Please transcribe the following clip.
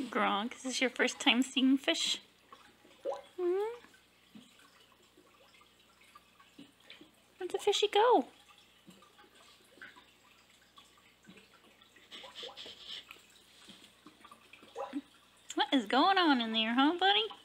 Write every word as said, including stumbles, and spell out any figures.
Gronk, is this your first time seeing fish? Hmm? Where'd the fishy go? What is going on in there, huh, buddy?